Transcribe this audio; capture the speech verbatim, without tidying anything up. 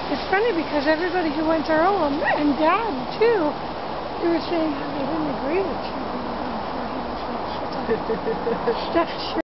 It's funny because everybody who went to Earlham, and Dad too, they were saying how they didn't agree with you being done for him. That's